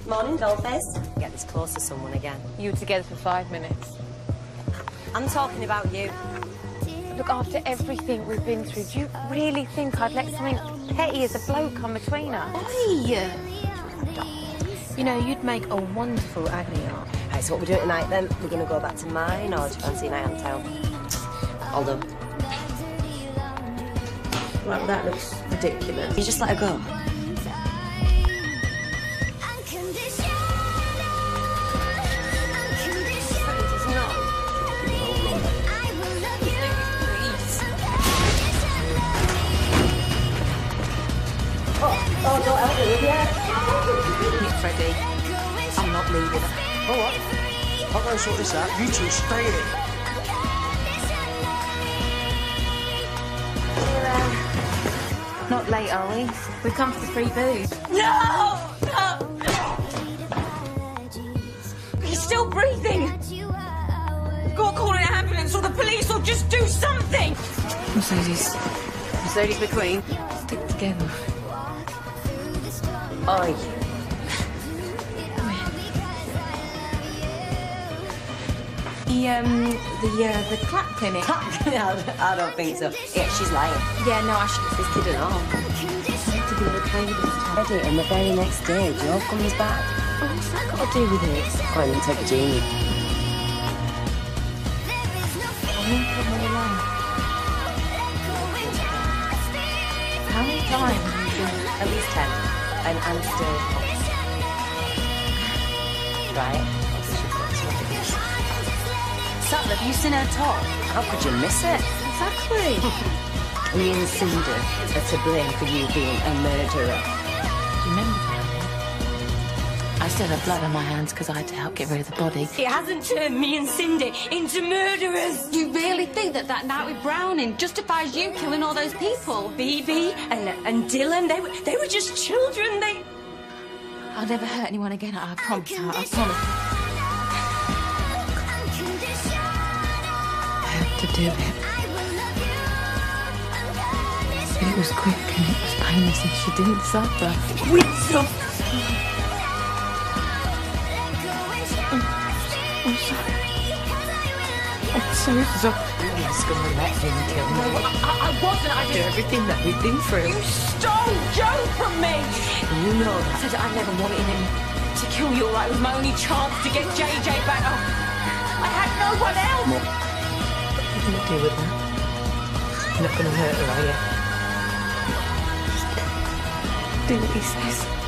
Morning, dollface. Get this close to someone again. You were together for 5 minutes. I'm talking about you. Look, after everything we've been through, do you really think I'd let something petty as a bloke come between us? Oi! You know, you'd make a wonderful agony aunt. Right, so what we're doing tonight, then? We're going to go back to mine, or do you fancy a night on town? All done. Well, that looks ridiculous. You just let her go. Oh, don't help me, will you? Freddie, I'm not leaving. All right. I'll go and sort this out. You two stay here. Not late, are we? We've come for the free booze. No! No! He's still breathing. You've got to call an ambulance or the police or just do something. Mercedes. Mercedes McQueen. Stick together. Oi. The clap clinic. I don't think so. Yeah, she's lying. Yeah, no, I should. This kid and all. I to be okay this time. Ready, and the very next day, Joe comes back. Oh, what's that got to do with it? Go on and take a genie. How many times have you been? At least 10. And I'm still hot. Right? Sattler, have you seen her talk? How could you miss it? Exactly. Me and Cinder are to blame for you being a murderer. Remember that? I still have blood on my hands because I had to help get rid of the body. It hasn't turned me and Cindy into murderers. You really think that night with Browning justifies you killing all those people? Phoebe and Dylan, they were just children. I'll never hurt anyone again, I promise. I promise. I had to do it. It was quick and it was painless and she didn't suffer. We suffered. I'm sorry. I'm so sorry. You're just going to let him kill me. I wasn't. I Do everything that we've been through. You stole Joe from me. You know that. I said I never wanted him to kill you. Right, it was my only chance to get JJ back. I had no one else. What are you going to do with that? You're not going to hurt her, are you? Do what he says.